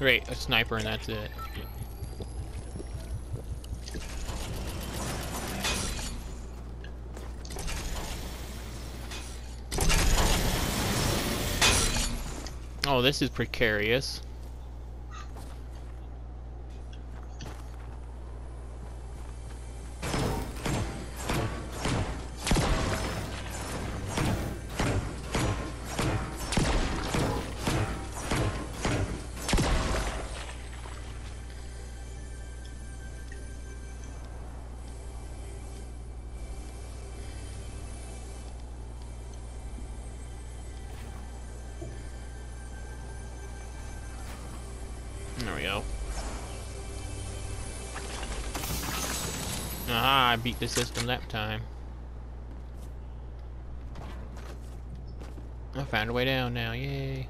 Great, a sniper and that's it. Oh, this is precarious. There we go. Aha, I beat the system that time. I found a way down now, yay.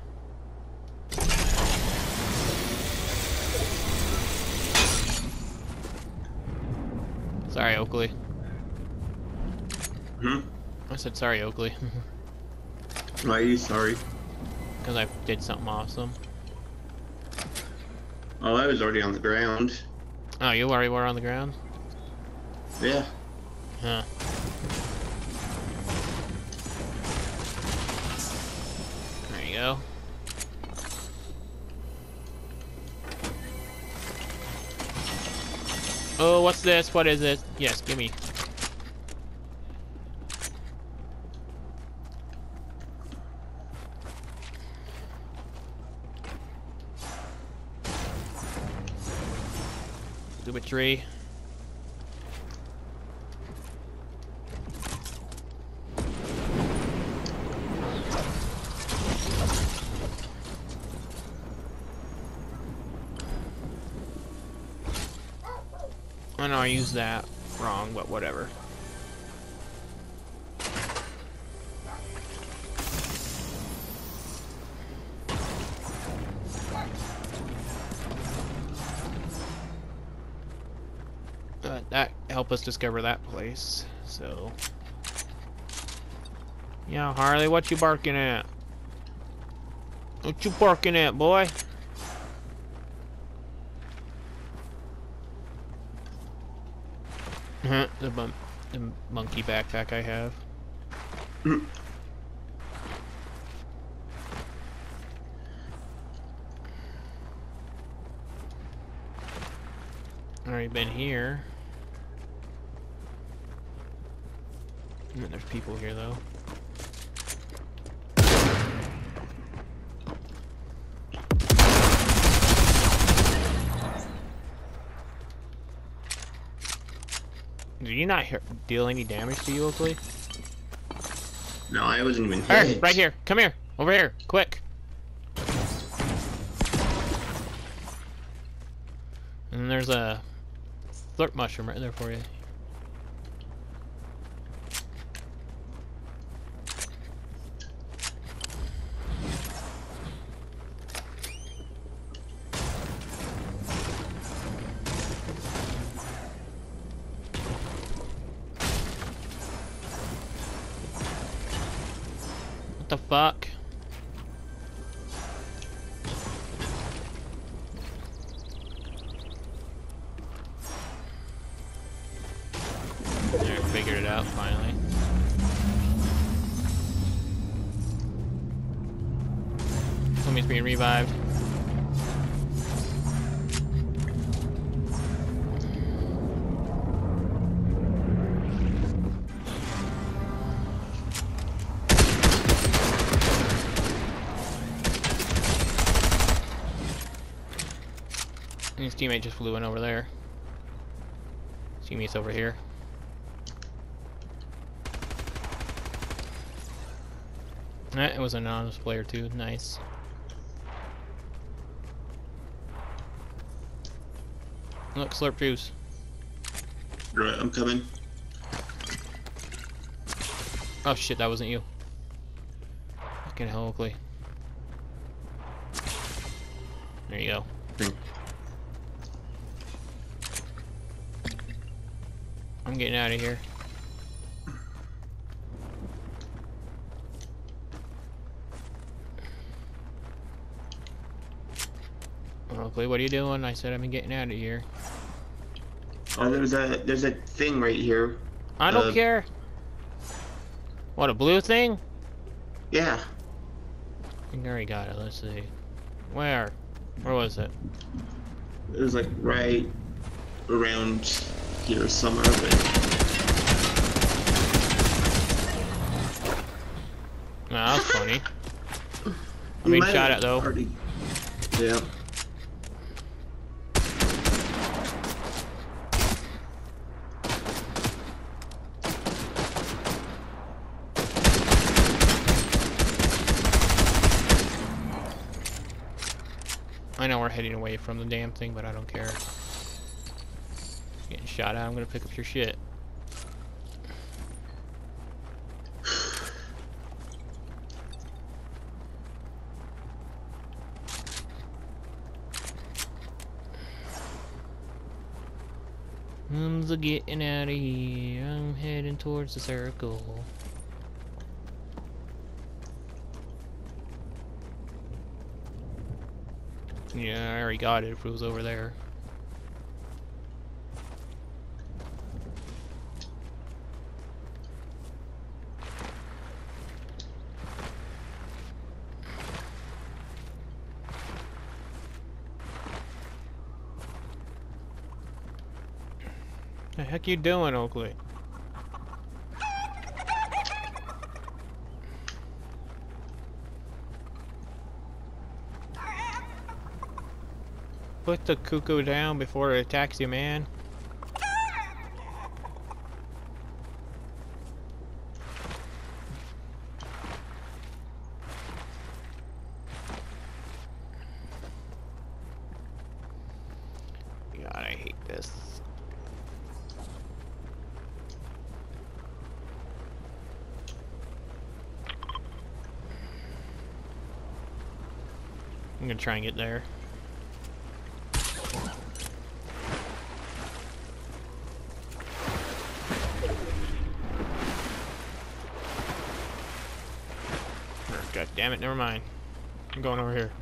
Sorry, Oakley. I said sorry, Oakley. Why are you sorry? Because I did something awesome. Oh, I was already on the ground. Oh, you already were on the ground? Yeah. Huh. There you go. Oh, what's this? What is it? Yes, gimme. Stupid tree. I know I used that wrong, but whatever. That helped us discover that place, so... Yeah, Harley, what you barking at? What you barking at, boy? The monkey backpack I have. Already been here. There's people here though. Did you not deal any damage to you, Oakley? No, I wasn't even hit. Alright, right here. Come here. Over here. Quick. And there's a flirt mushroom right there for you. What the fuck? There, figured it out finally. Somebody's being revived. His teammate just flew in over there. Teammate's over here. It was an anonymous player too. Nice. Look, slurp juice. Right, I'm coming. Oh shit, that wasn't you. Fucking hell, Oakley. There you go. I'm getting out of here. Oh, Oakley, what are you doing? I said I've been getting out of here. Oh, there's a thing right here. I don't care. What, a blue thing? Yeah. I think I already got it. Let's see. Where? Where was it? It was like right around here somewhere, but No, that was funny. I you mean, might shot have it though. already- Yeah. I know we're heading away from the damn thing, but I don't care. Getting shot at, I'm gonna pick up your shit. I'm getting out of here. I'm heading towards the circle. Yeah, I already got it if it was over there. The heck you doing, Oakley? Put the cuckoo down before it attacks you, man. God, I hate this. I'm gonna try and get there. God damn it, never mind. I'm going over here.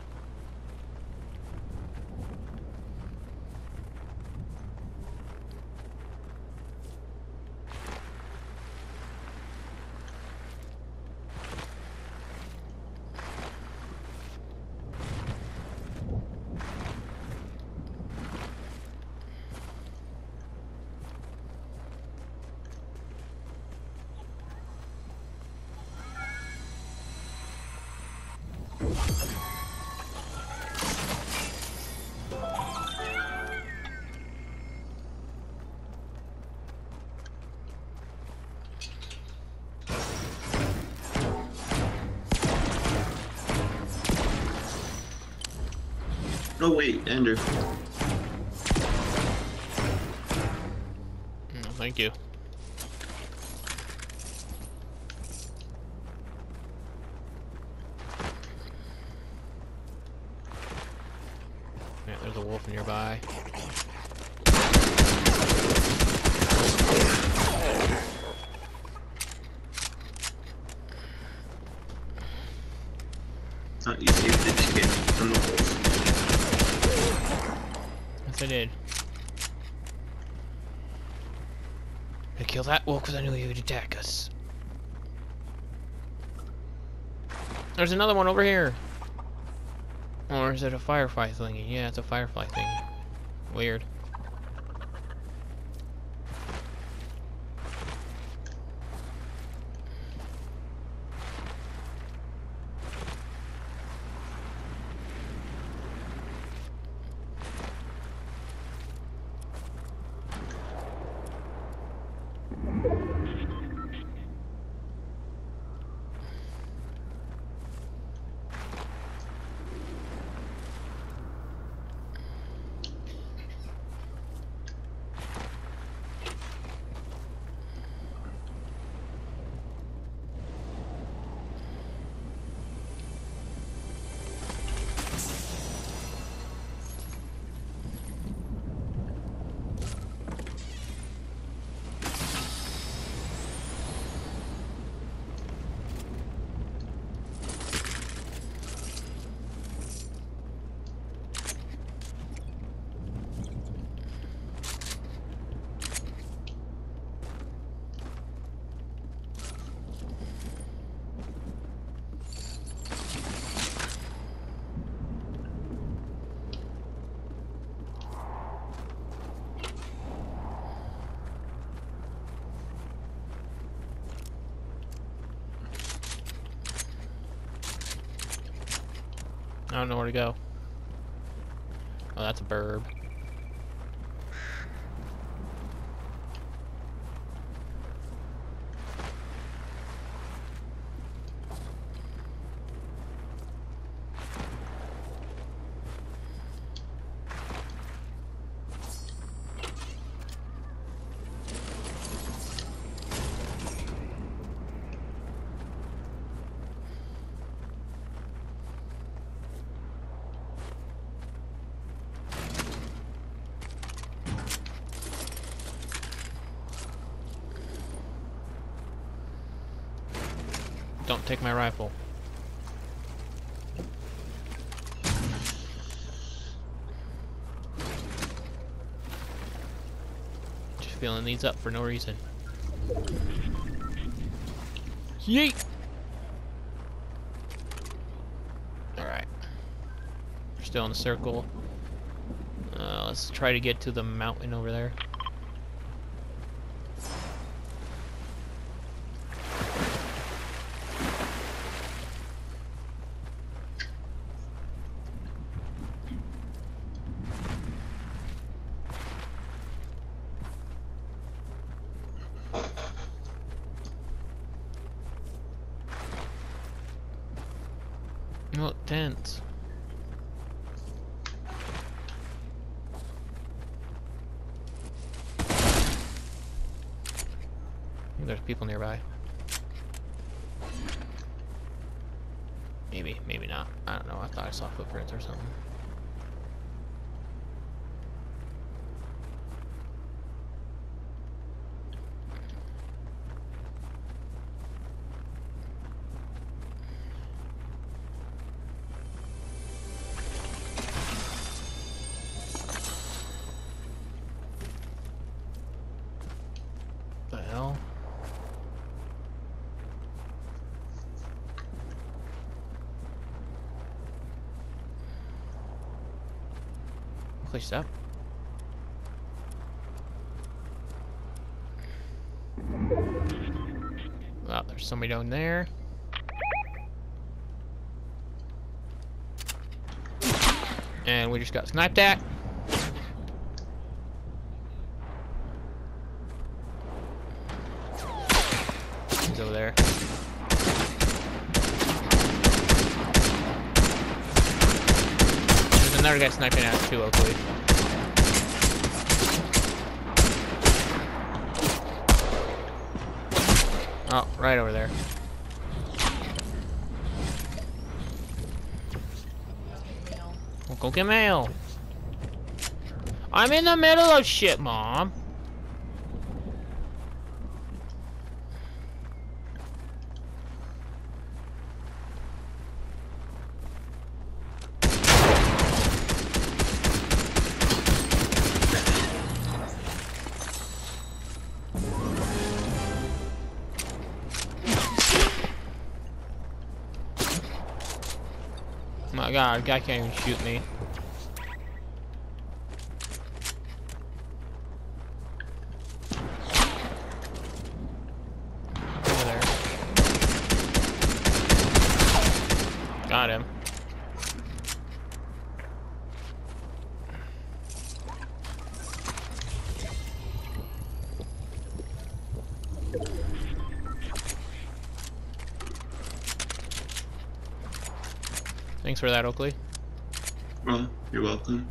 Oh wait, Andrew. No, thank you. Yeah, there's a wolf nearby. Thought you saved the chicken from the wolf. Yes, I did. I killed that wolf because I knew he would attack us. There's another one over here. Or is it a firefly thingy? Yeah, it's a firefly thingy. Weird. I don't know where to go. Oh, that's a burb. Don't take my rifle. Just filling these up for no reason. Yeet! Alright. We're still in the circle. Let's try to get to the mountain over there. Oh, tents. There's people nearby. Maybe, maybe not. I don't know. I thought I saw footprints or something. The hell? Glitched up. Well, there's somebody down there. And we just got sniped at. He's over there. There's another guy sniping at us too, Oakley. Oh, right over there. Well, go get mail. I'm in the middle of shit, Mom. My God, guy can't even shoot me. Over there. Got him. Thanks for that, Oakley. Well, you're welcome.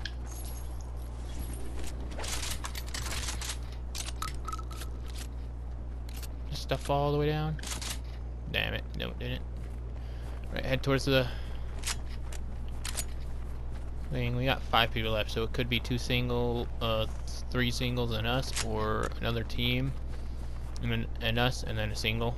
Does stuff fall all the way down? Damn it. No, it didn't. Right, head towards the thing. We got 5 people left, so it could be 2 single, 3 singles and us, or another team and us, and then a single.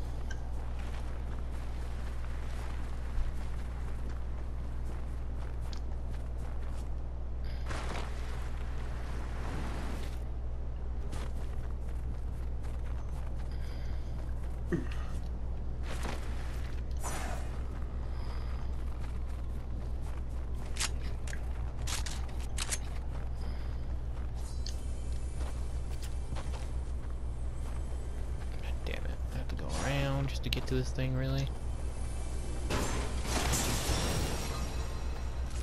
Just to get to this thing, really.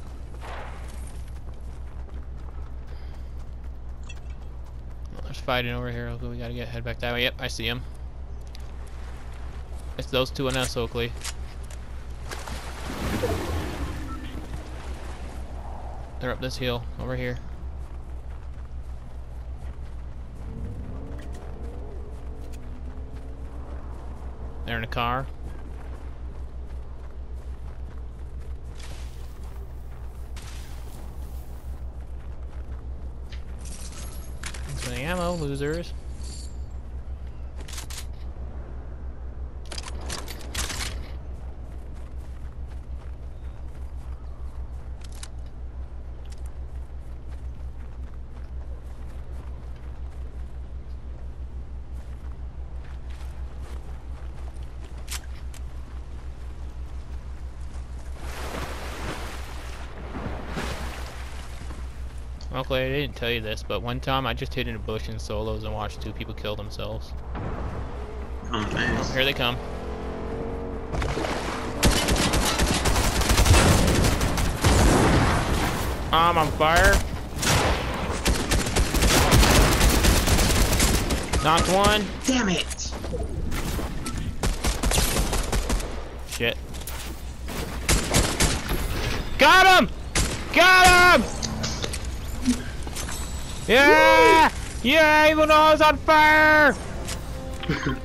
fighting over here. We gotta head back that way. Yep, I see him. It's those two and us, Oakley. They're up this hill over here. They're in a car. Thanks for the ammo, losers. Oakley, I didn't tell you this, but one time I just hid in a bush in solos and watched 2 people kill themselves. Oh, nice. Here they come. I'm on fire. Knocked one. Damn it! Shit. Got him! Got him! Yeah! Yeah, even though I was on fire!